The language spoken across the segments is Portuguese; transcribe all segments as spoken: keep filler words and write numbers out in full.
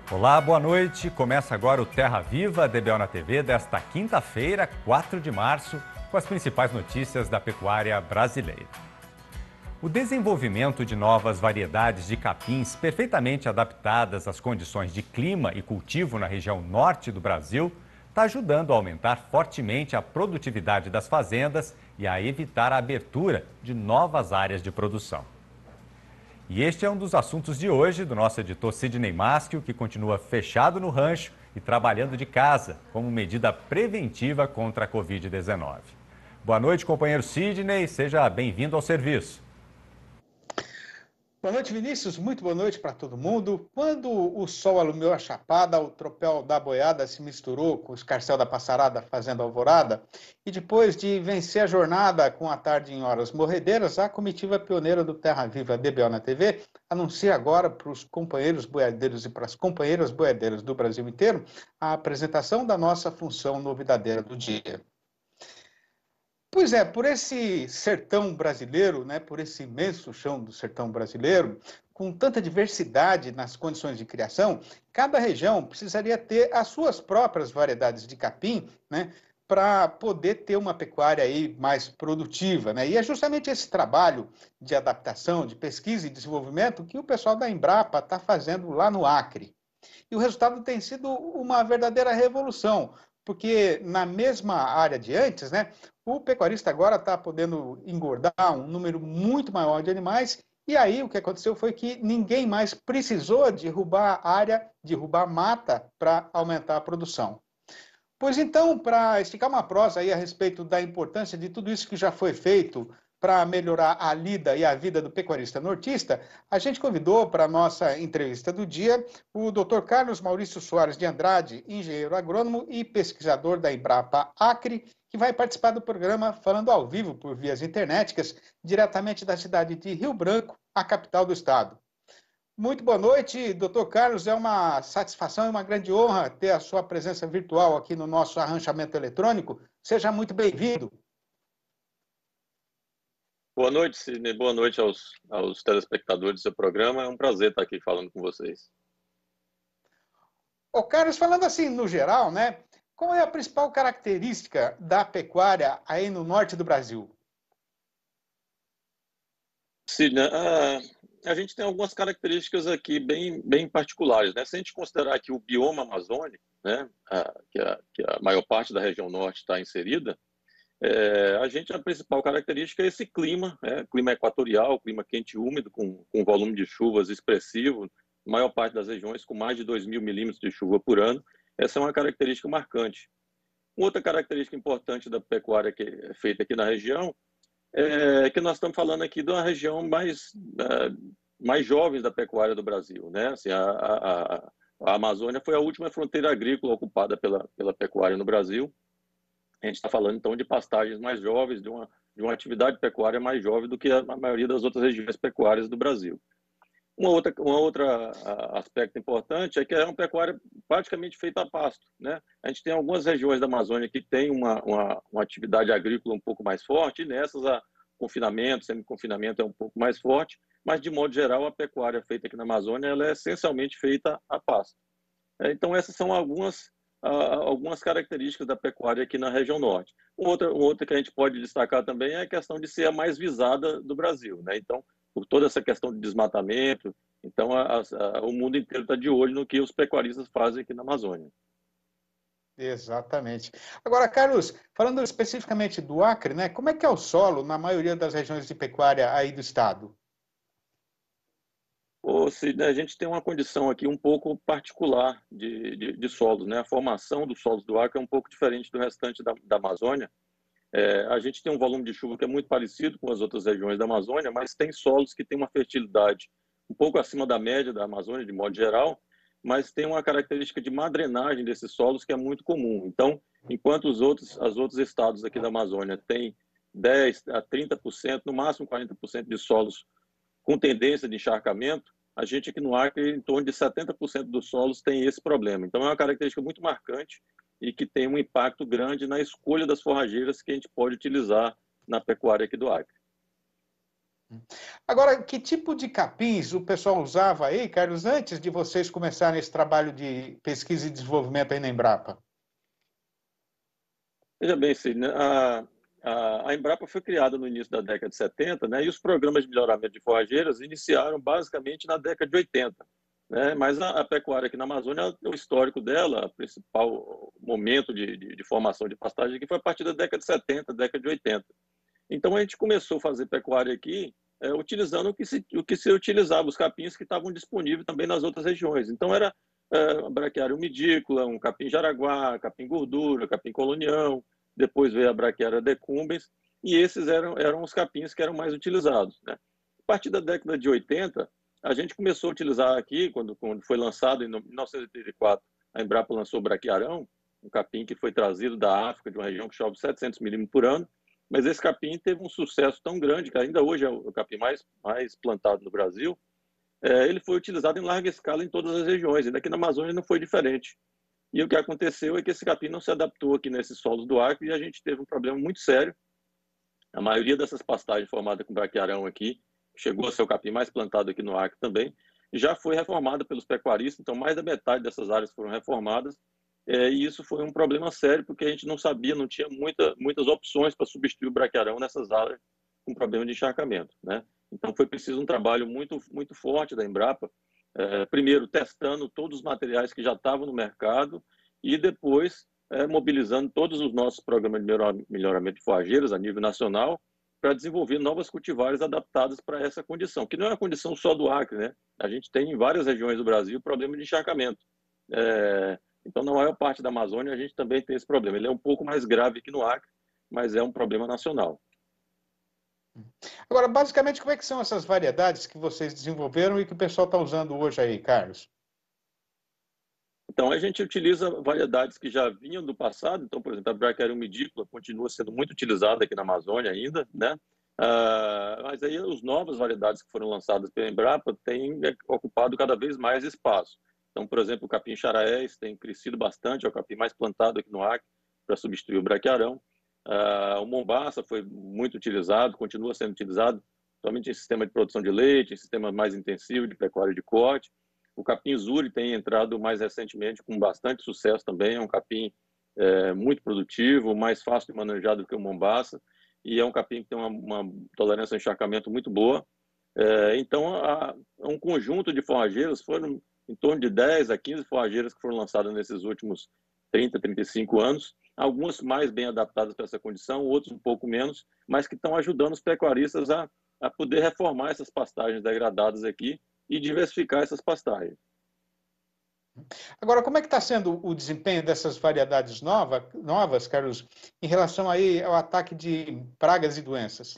Olá, boa noite. Começa agora o Terra Viva D B O na T V desta quinta-feira, quatro de março, com as principais notícias da pecuária brasileira. O desenvolvimento de novas variedades de capins perfeitamente adaptadas às condições de clima e cultivo na região norte do Brasil está ajudando a aumentar fortemente a produtividade das fazendas e a evitar a abertura de novas áreas de produção. E este é um dos assuntos de hoje do nosso editor Sidney Maschio, que continua fechado no rancho e trabalhando de casa como medida preventiva contra a covid dezenove. Boa noite, companheiro Sidney. Seja bem-vindo ao serviço. Boa noite, Vinícius. Muito boa noite para todo mundo. Quando o sol alumiou a chapada, o tropel da boiada se misturou com o escarcéu da passarada fazendo alvorada, e depois de vencer a jornada com a tarde em horas morredeiras, a comitiva pioneira do Terra Viva D B O na T V anuncia agora para os companheiros boiadeiros e para as companheiras boiadeiras do Brasil inteiro a apresentação da nossa função novidadeira do dia. Pois é, por esse sertão brasileiro, né, por esse imenso chão do sertão brasileiro, com tanta diversidade nas condições de criação, cada região precisaria ter as suas próprias variedades de capim, né, para poder ter uma pecuária aí mais produtiva, né? E é justamente esse trabalho de adaptação, de pesquisa e desenvolvimento que o pessoal da Embrapa está fazendo lá no Acre. E o resultado tem sido uma verdadeira revolução, porque na mesma área de antes, né, o pecuarista agora está podendo engordar um número muito maior de animais, e aí o que aconteceu foi que ninguém mais precisou derrubar área, derrubar mata para aumentar a produção. Pois então, para esticar uma prosa aí a respeito da importância de tudo isso que já foi feito para melhorar a lida e a vida do pecuarista nortista, a gente convidou para a nossa entrevista do dia o doutor Carlos Maurício Soares de Andrade, engenheiro agrônomo e pesquisador da Embrapa Acre, que vai participar do programa falando ao vivo por vias internéticas, diretamente da cidade de Rio Branco, a capital do estado. Muito boa noite, doutor Carlos. É uma satisfação e uma grande honra ter a sua presença virtual aqui no nosso arranchamento eletrônico. Seja muito bem-vindo. Boa noite, Sidney. Boa noite aos, aos telespectadores do seu programa. É um prazer estar aqui falando com vocês. Ô, Carlos, falando assim no geral, né? Qual é a principal característica da pecuária aí no norte do Brasil? Sidney, a, a gente tem algumas características aqui bem, bem particulares, né? Se a gente considerar que o bioma amazônico, né, a, que, a, que a maior parte da região norte está inserida, é, a gente, a principal característica é esse clima, né? Clima equatorial, clima quente e úmido, com, com volume de chuvas expressivo, maior parte das regiões com mais de dois mil milímetros de chuva por ano. Essa é uma característica marcante. Outra característica importante da pecuária que é feita aqui na região é que nós estamos falando aqui de uma região mais, mais jovem da pecuária do Brasil, né? Assim, a, a, a Amazônia foi a última fronteira agrícola ocupada pela, pela pecuária no Brasil. A gente está falando, então, de pastagens mais jovens, de uma, de uma atividade pecuária mais jovem do que a maioria das outras regiões pecuárias do Brasil. Uma outra, uma outra aspecto importante é que é uma pecuária praticamente feita a pasto, né? A gente tem algumas regiões da Amazônia que tem uma, uma, uma atividade agrícola um pouco mais forte, e nessas a confinamento, semi-confinamento é um pouco mais forte, mas de modo geral a pecuária feita aqui na Amazônia ela é essencialmente feita a pasto. Então essas são algumas, algumas características da pecuária aqui na região norte. Outra, outra que a gente pode destacar também é a questão de ser a mais visada do Brasil, né? Então, por toda essa questão de desmatamento, então a, a, o mundo inteiro está de olho no que os pecuaristas fazem aqui na Amazônia. Exatamente. Agora, Carlos, falando especificamente do Acre, né, como é que é o solo na maioria das regiões de pecuária aí do estado? Ô, Sidney, a gente tem uma condição aqui um pouco particular de, de, de solos, né? A formação dos solos do Acre é um pouco diferente do restante da, da Amazônia. É, a gente tem um volume de chuva que é muito parecido com as outras regiões da Amazônia, mas tem solos que têm uma fertilidade um pouco acima da média da Amazônia, de modo geral, mas tem uma característica de má drenagem desses solos que é muito comum. Então, enquanto os outros, os outros estados aqui da Amazônia têm dez a trinta por cento, no máximo quarenta por cento de solos com tendência de encharcamento, a gente aqui no Acre, em torno de setenta por cento dos solos tem esse problema. Então, é uma característica muito marcante e que tem um impacto grande na escolha das forrageiras que a gente pode utilizar na pecuária aqui do Acre. Agora, que tipo de capins o pessoal usava aí, Carlos, antes de vocês começarem esse trabalho de pesquisa e desenvolvimento aí na Embrapa? Veja bem, Sidney, a, a, a Embrapa foi criada no início da década de setenta, né, e os programas de melhoramento de forrageiras iniciaram basicamente na década de oitenta. Né, mas a, a pecuária aqui na Amazônia, o histórico dela, o principal momento de, de, de formação de pastagem aqui foi a partir da década de setenta, década de oitenta. Então a gente começou a fazer pecuária aqui é, utilizando o que, se, o que se utilizava, os capins que estavam disponíveis também nas outras regiões. Então era é, braquiária umidícola, um capim jaraguá, capim gordura, capim colonião, depois veio a braquiária decumbens, e esses eram, eram os capins que eram mais utilizados. Né? A partir da década de oitenta, a gente começou a utilizar aqui, quando, quando foi lançado em mil novecentos e oitenta e quatro, a Embrapa lançou o braquiarão, um capim que foi trazido da África, de uma região que chove setecentos milímetros por ano, mas esse capim teve um sucesso tão grande, que ainda hoje é o capim mais, mais plantado no Brasil. É, ele foi utilizado em larga escala em todas as regiões, e aqui na Amazônia não foi diferente. E o que aconteceu é que esse capim não se adaptou aqui nesses solos do Acre e a gente teve um problema muito sério. A maioria dessas pastagens formadas com braquiarão aqui, chegou a ser o capim mais plantado aqui no Acre também, já foi reformada pelos pecuaristas, então mais da metade dessas áreas foram reformadas. É, e isso foi um problema sério, porque a gente não sabia, não tinha muita, muitas opções para substituir o braquiarão nessas áreas com problema de encharcamento. Né? Então foi preciso um trabalho muito, muito forte da Embrapa, é, primeiro testando todos os materiais que já estavam no mercado e depois é, mobilizando todos os nossos programas de melhoramento de forrageiras a nível nacional para desenvolver novas cultivares adaptadas para essa condição, que não é uma condição só do Acre. Né? A gente tem em várias regiões do Brasil problema de encharcamento. É, Então, na maior parte da Amazônia, a gente também tem esse problema. Ele é um pouco mais grave que no Acre, mas é um problema nacional. Agora, basicamente, como é que são essas variedades que vocês desenvolveram e que o pessoal está usando hoje aí, Carlos? Então, a gente utiliza variedades que já vinham do passado. Então, por exemplo, a braquiária umidícola continua sendo muito utilizada aqui na Amazônia ainda, né? Ah, mas aí, as novas variedades que foram lançadas pela Embrapa têm ocupado cada vez mais espaço. Então, por exemplo, o capim charaés tem crescido bastante, é o capim mais plantado aqui no Acre para substituir o braquiarão. Uh, o mombaça foi muito utilizado, continua sendo utilizado somente em sistema de produção de leite, em sistema mais intensivo de pecuária de corte. O capim zuri tem entrado mais recentemente com bastante sucesso também, é um capim é, muito produtivo, mais fácil de manejar do que o mombaça, e é um capim que tem uma, uma tolerância ao encharcamento muito boa. É, então, há um conjunto de forrageiras, foram em torno de dez a quinze forrageiras que foram lançadas nesses últimos trinta, trinta e cinco anos, algumas mais bem adaptadas para essa condição, outros um pouco menos, mas que estão ajudando os pecuaristas a, a poder reformar essas pastagens degradadas aqui e diversificar essas pastagens. Agora, como é que está sendo o desempenho dessas variedades nova, novas, Carlos, em relação aí ao ataque de pragas e doenças?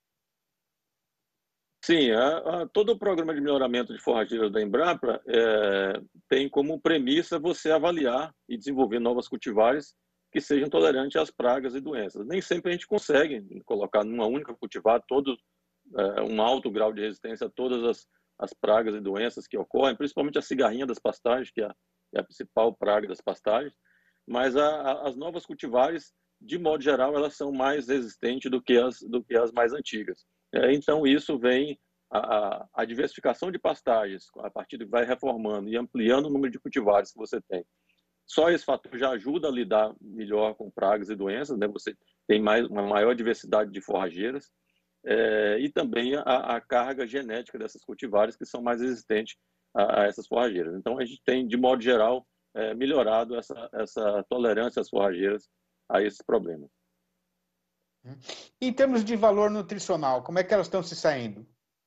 Sim, a, a, todo o programa de melhoramento de forrageiras da Embrapa é, tem como premissa você avaliar e desenvolver novas cultivares que sejam tolerantes às pragas e doenças. Nem sempre a gente consegue colocar numa única cultivar todo é, um alto grau de resistência a todas as, as pragas e doenças que ocorrem, principalmente a cigarrinha das pastagens, que é a, é a principal praga das pastagens, mas a, a, as novas cultivares, de modo geral, elas são mais resistentes do que as, do que as mais antigas. É, então, isso vem, a, a diversificação de pastagens, a partir do que vai reformando e ampliando o número de cultivares que você tem. Só esse fator já ajuda a lidar melhor com pragas e doenças, né? Você tem mais, uma maior diversidade de forrageiras, é, e também a, a carga genética dessas cultivares que são mais resistentes a, a essas forrageiras. Então, a gente tem, de modo geral, é, melhorado essa, essa tolerância às forrageiras a esses problemas. Em termos de valor nutricional, como é que elas estão se saindo?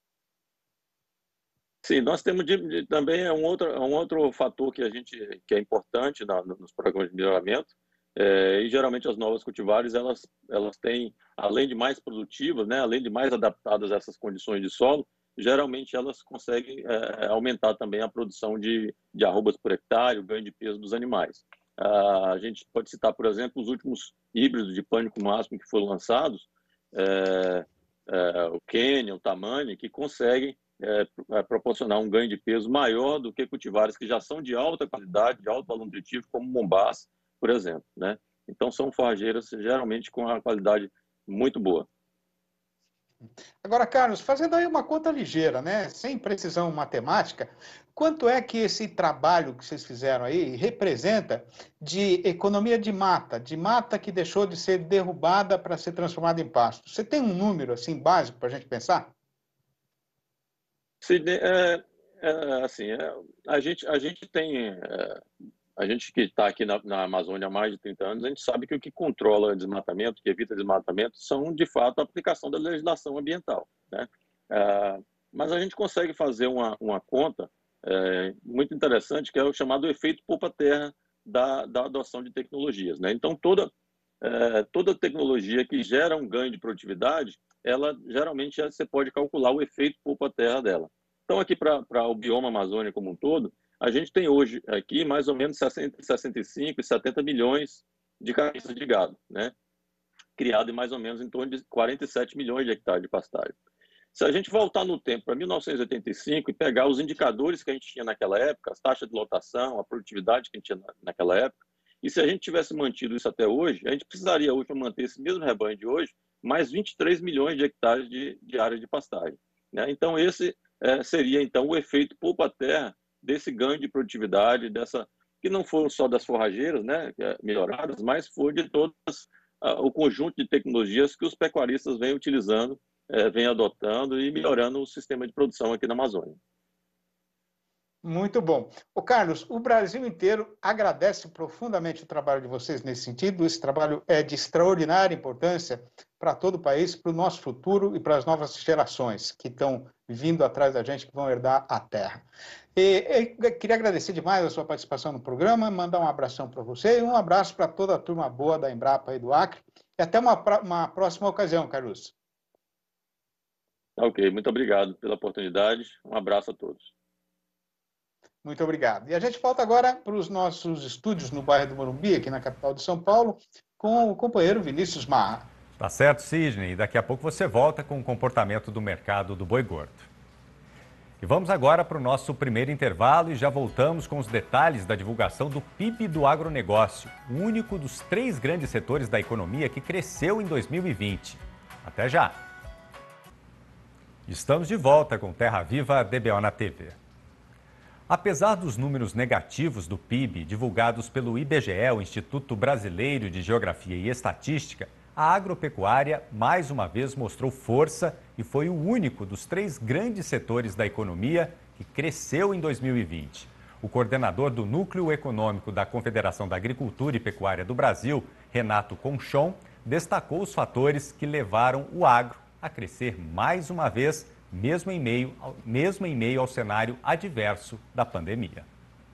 Sim, nós temos de, de, também é um outro, um outro fator que a gente que é importante na, nos programas de melhoramento, é, e geralmente as novas cultivares elas elas têm, além de mais produtivas, né, além de mais adaptadas a essas condições de solo, geralmente elas conseguem é, aumentar também a produção de, de arrobas por hectare, o ganho de peso dos animais. Ah, a gente pode citar, por exemplo, os últimos híbridos de pânico máximo que foram lançados, é, é, o Quênia, o Tamani, que conseguem é, proporcionar um ganho de peso maior do que cultivares que já são de alta qualidade, de alto valor nutritivo, como Mombasa, por exemplo. Né? Então, são forrageiras geralmente com uma qualidade muito boa. Agora, Carlos, fazendo aí uma conta ligeira, né? Sem precisão matemática, quanto é que esse trabalho que vocês fizeram aí representa de economia de mata, de mata que deixou de ser derrubada para ser transformada em pasto? Você tem um número assim básico para a gente pensar? Sim, é, é, assim, é, a gente a gente tem é, a gente que está aqui na, na Amazônia há mais de trinta anos, a gente sabe que o que controla desmatamento, que evita desmatamento, são, de fato, a aplicação da legislação ambiental, né? É, mas a gente consegue fazer uma, uma conta é, muito interessante, que é o chamado efeito polpa-terra da, da adoção de tecnologias, né? Então, toda, é, toda tecnologia que gera um ganho de produtividade, ela, geralmente, você pode calcular o efeito polpa-terra dela. Então, aqui para o bioma Amazônia como um todo, a gente tem hoje aqui mais ou menos sessenta, sessenta e cinco e setenta milhões de cabeças de gado, né? Criado em mais ou menos em torno de quarenta e sete milhões de hectares de pastagem. Se a gente voltar no tempo para mil novecentos e oitenta e cinco e pegar os indicadores que a gente tinha naquela época, as taxas de lotação, a produtividade que a gente tinha naquela época, e se a gente tivesse mantido isso até hoje, a gente precisaria hoje, para manter esse mesmo rebanho de hoje, mais vinte e três milhões de hectares de, de área de pastagem, né? Então, esse é, seria então o efeito polpa-terra desse ganho de produtividade, dessa que não foram só das forrageiras, né, melhoradas, mas foi de todas uh, o conjunto de tecnologias que os pecuaristas vêm utilizando, uh, vêm adotando e melhorando o sistema de produção aqui na Amazônia. Muito bom. Ô Carlos, o Brasil inteiro agradece profundamente o trabalho de vocês nesse sentido. Esse trabalho é de extraordinária importância para todo o país, para o nosso futuro e para as novas gerações que estão vindo atrás da gente, que vão herdar a terra. E, eu queria agradecer demais a sua participação no programa, mandar um abração para você e um abraço para toda a turma boa da Embrapa e do Acre. E até uma, uma próxima ocasião, Carlos. Ok, muito obrigado pela oportunidade. Um abraço a todos. Muito obrigado. E a gente volta agora para os nossos estúdios no bairro do Morumbi, aqui na capital de São Paulo, com o companheiro Vinícius Marra. Tá certo, Sidney. Daqui a pouco você volta com o comportamento do mercado do boi gordo. E vamos agora para o nosso primeiro intervalo e já voltamos com os detalhes da divulgação do P I B do agronegócio, o único dos três grandes setores da economia que cresceu em dois mil e vinte. Até já! Estamos de volta com Terra Viva D B O na T V. Apesar dos números negativos do P I B divulgados pelo I B G E, o Instituto Brasileiro de Geografia e Estatística, a agropecuária mais uma vez mostrou força e foi o único dos três grandes setores da economia que cresceu em dois mil e vinte. O coordenador do Núcleo Econômico da Confederação da Agricultura e Pecuária do Brasil, Renato Conchon, destacou os fatores que levaram o agro a crescer mais uma vez, mesmo em meio ao, mesmo em meio ao cenário adverso da pandemia.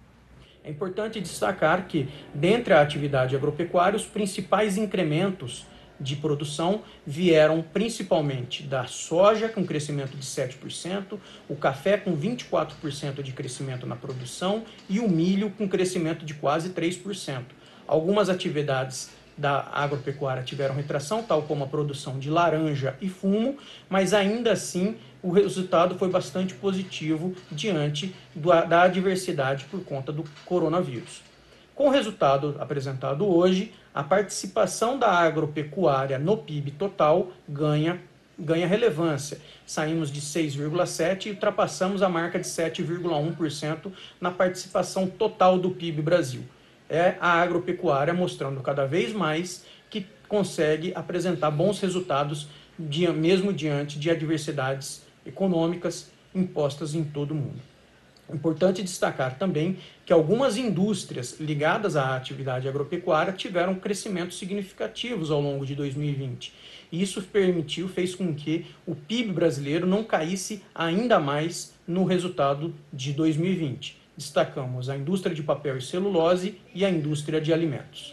É importante destacar que, dentre a atividade agropecuária, os principais incrementos de produção vieram principalmente da soja, com crescimento de sete por cento, o café com vinte e quatro por cento de crescimento na produção e o milho com crescimento de quase três por cento. Algumas atividades da agropecuária tiveram retração, tal como a produção de laranja e fumo, mas ainda assim o resultado foi bastante positivo diante da adversidade por conta do coronavírus. Com o resultado apresentado hoje, a participação da agropecuária no P I B total ganha, ganha relevância. Saímos de seis vírgula sete por cento e ultrapassamos a marca de sete vírgula um por cento na participação total do P I B Brasil. É a agropecuária mostrando cada vez mais que consegue apresentar bons resultados, mesmo diante de adversidades econômicas impostas em todo o mundo. Importante destacar também que algumas indústrias ligadas à atividade agropecuária tiveram crescimentos significativos ao longo de dois mil e vinte. Isso permitiu, fez com que o P I B brasileiro não caísse ainda mais no resultado de dois mil e vinte. Destacamos a indústria de papel e celulose e a indústria de alimentos.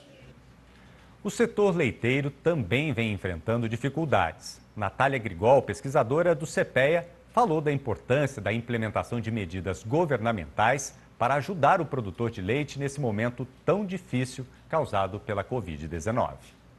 O setor leiteiro também vem enfrentando dificuldades. Natália Grigol, pesquisadora do CEPEA, falou da importância da implementação de medidas governamentais para ajudar o produtor de leite nesse momento tão difícil causado pela covid dezenove.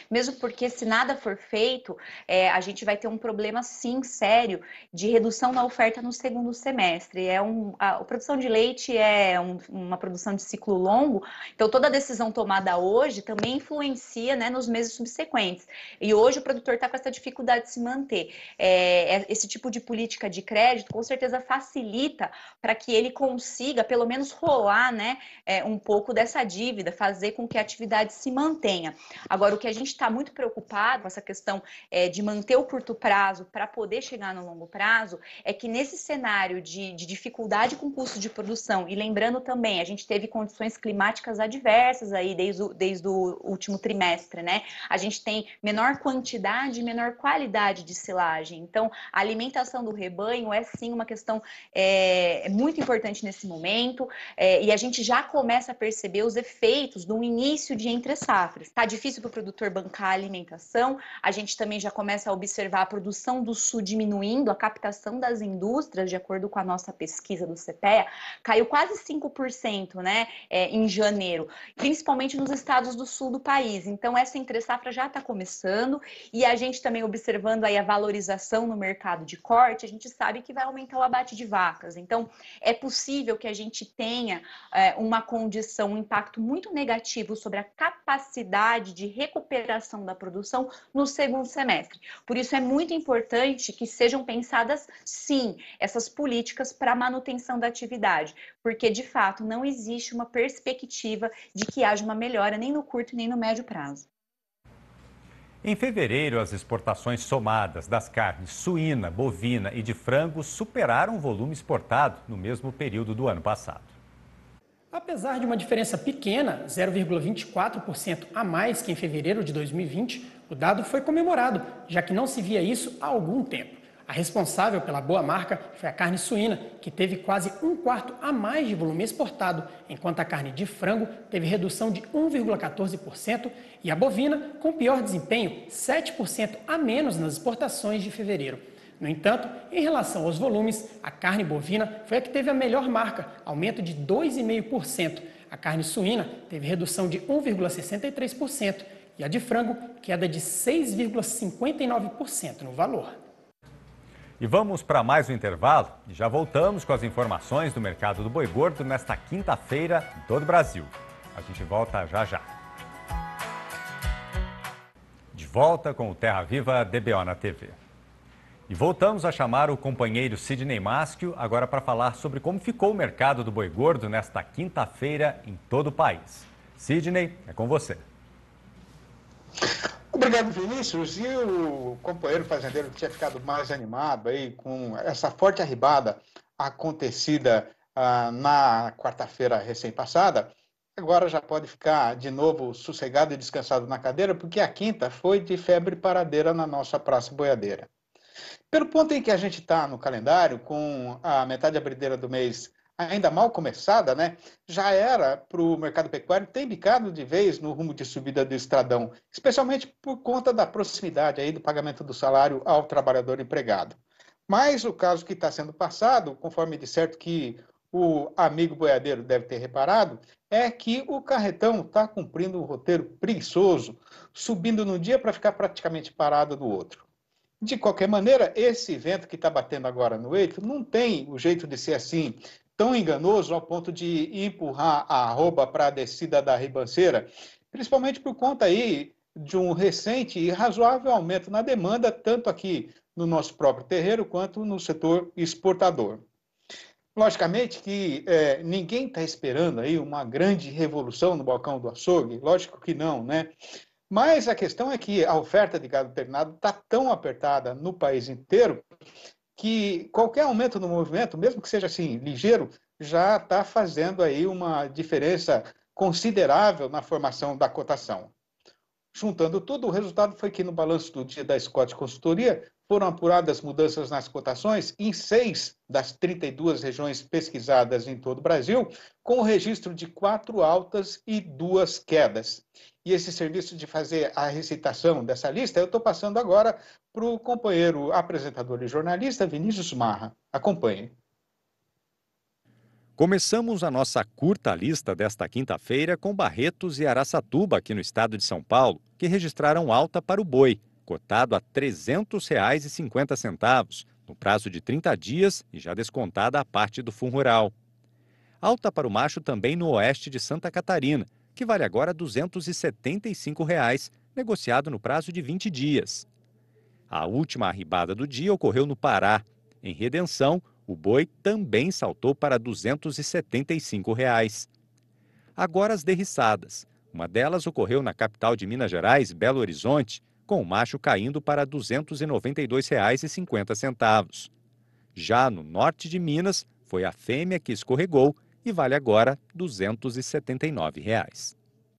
mesmo porque se nada for feito, é, a gente vai ter um problema sim sério de redução na oferta no segundo semestre. É um, a, a produção de leite é um, uma produção de ciclo longo, então toda decisão tomada hoje também influencia, né, nos meses subsequentes. E hoje o produtor está com essa dificuldade de se manter. É, esse tipo de política de crédito com certeza facilita para que ele consiga pelo menos rolar, né, é, um pouco dessa dívida, fazer com que a atividade se mantenha. Agora, o que a gente está muito preocupado com essa questão é, de manter o curto prazo para poder chegar no longo prazo, é que nesse cenário de, de dificuldade com custo de produção, e lembrando também, a gente teve condições climáticas adversas aí desde o, desde o último trimestre, né? A gente tem menor quantidade e menor qualidade de silagem. Então, a alimentação do rebanho é sim uma questão é, muito importante nesse momento, é, e a gente já começa a perceber os efeitos do início de entre safras. Tá difícil para o produtor bancar a alimentação, a gente também já começa a observar a produção do sul diminuindo, a captação das indústrias, de acordo com a nossa pesquisa do CEPEA, caiu quase cinco por cento, né, é, em janeiro, principalmente nos estados do sul do país. Então, essa entre safra já está começando, e a gente também observando aí a valorização no mercado de corte, a gente sabe que vai aumentar o abate de vacas. Então, é possível que a gente tenha é, uma condição, um impacto muito negativo sobre a capacidade de recuperação da produção no segundo semestre. Por isso é muito importante que sejam pensadas, sim, essas políticas para a manutenção da atividade, porque, de fato, não existe uma perspectiva de que haja uma melhora nem no curto nem no médio prazo. Em fevereiro, as exportações somadas das carnes suína, bovina e de frango superaram o volume exportado no mesmo período do ano passado. Apesar de uma diferença pequena, zero vírgula vinte e quatro por cento a mais que em fevereiro de dois mil e vinte, o dado foi comemorado, já que não se via isso há algum tempo. A responsável pela boa marca foi a carne suína, que teve quase um quarto a mais de volume exportado, enquanto a carne de frango teve redução de um vírgula quatorze por cento e a bovina, com pior desempenho, sete por cento a menos nas exportações de fevereiro. No entanto, em relação aos volumes, a carne bovina foi a que teve a melhor marca, aumento de dois vírgula cinco por cento. A carne suína teve redução de um vírgula sessenta e três por cento e a de frango, queda de seis vírgula cinquenta e nove por cento no valor. E vamos para mais um intervalo e já voltamos com as informações do mercado do boi gordo nesta quinta-feira em todo o Brasil. A gente volta já já. De volta com o Terra Viva D B O na T V. E voltamos a chamar o companheiro Sidney Maschio agora para falar sobre como ficou o mercado do boi gordo nesta quinta-feira em todo o país. Sidney, é com você. Obrigado, Vinícius. E o companheiro fazendeiro que tinha ficado mais animado aí com essa forte arribada acontecida ah, na quarta-feira recém-passada, agora já pode ficar de novo sossegado e descansado na cadeira, porque a quinta foi de febre paradeira na nossa praça boiadeira. Pelo ponto em que a gente está no calendário, com a metade abrideira do mês ainda mal começada, né, já era para o mercado pecuário ter bicado de vez no rumo de subida do estradão, especialmente por conta da proximidade aí do pagamento do salário ao trabalhador empregado. Mas o caso que está sendo passado, conforme de certo que o amigo boiadeiro deve ter reparado, é que o carretão está cumprindo um roteiro preguiçoso, subindo num dia para ficar praticamente parado no outro. De qualquer maneira, esse vento que está batendo agora no eixo não tem o jeito de ser assim, tão enganoso ao ponto de empurrar a arroba para a descida da ribanceira, principalmente por conta aí de um recente e razoável aumento na demanda, tanto aqui no nosso próprio terreiro quanto no setor exportador. Logicamente que é, ninguém está esperando aí uma grande revolução no balcão do açougue, lógico que não, né? Mas a questão é que a oferta de gado ternado está tão apertada no país inteiro que qualquer aumento no movimento, mesmo que seja assim ligeiro, já está fazendo aí uma diferença considerável na formação da cotação. Juntando tudo, o resultado foi que no balanço do dia da Scott Consultoria foram apuradas mudanças nas cotações em seis das trinta e duas regiões pesquisadas em todo o Brasil, com o registro de quatro altas e duas quedas. E esse serviço de fazer a recitação dessa lista, eu estou passando agora para o companheiro apresentador e jornalista Vinícius Marra. Acompanhe. Começamos a nossa curta lista desta quinta-feira com Barretos e Araçatuba, aqui no estado de São Paulo, que que registraram alta para o boi, cotado a trezentos reais e cinquenta centavos, no prazo de trinta dias e já descontada a parte do fundo rural. Alta para o macho também no oeste de Santa Catarina, que vale agora duzentos e setenta e cinco reais, negociado no prazo de vinte dias. A última arribada do dia ocorreu no Pará. Em Redenção, o boi também saltou para duzentos e setenta e cinco reais. Agora as derriçadas. Uma delas ocorreu na capital de Minas Gerais, Belo Horizonte, com o macho caindo para duzentos e noventa e dois reais e cinquenta centavos. Já no norte de Minas, foi a fêmea que escorregou e vale agora duzentos e setenta e nove reais.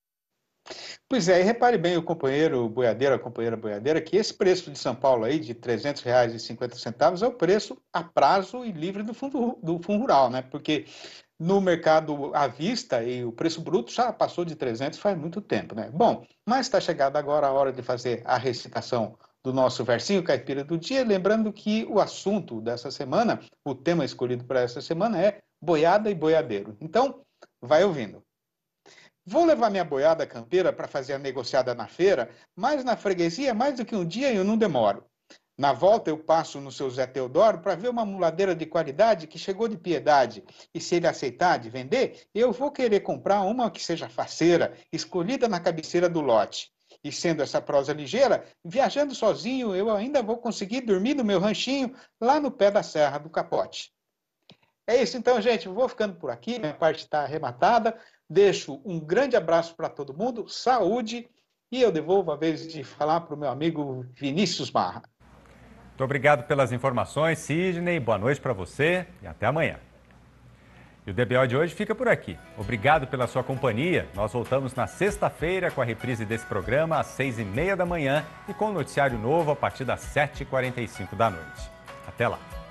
Pois é, e repare bem o companheiro boiadeiro, a companheira boiadeira, que esse preço de São Paulo aí de trezentos reais e cinquenta centavos é o preço a prazo e livre do fundo, do fundo rural, né? Porque no mercado à vista e o preço bruto já passou de trezentos faz muito tempo, né? Bom, mas está chegada agora a hora de fazer a recitação do nosso versinho caipira do dia, lembrando que o assunto dessa semana, o tema escolhido para essa semana é boiada e boiadeiro. Então, vai ouvindo. Vou levar minha boiada campeira para fazer a negociada na feira, mas na freguesia mais do que um dia eu não demoro. Na volta eu passo no seu Zé Teodoro para ver uma muladeira de qualidade que chegou de piedade. E se ele aceitar de vender, eu vou querer comprar uma que seja faceira, escolhida na cabeceira do lote. E sendo essa prosa ligeira, viajando sozinho eu ainda vou conseguir dormir no meu ranchinho lá no pé da Serra do Capote. É isso então, gente. Eu vou ficando por aqui, minha parte está arrematada. Deixo um grande abraço para todo mundo, saúde, e eu devolvo a vez de falar para o meu amigo Vinícius Marra. Muito obrigado pelas informações, Sidney. Boa noite para você e até amanhã. E o D B O de hoje fica por aqui. Obrigado pela sua companhia. Nós voltamos na sexta-feira com a reprise desse programa às seis e meia da manhã e com o noticiário novo a partir das sete e quarenta e cinco da noite. Até lá.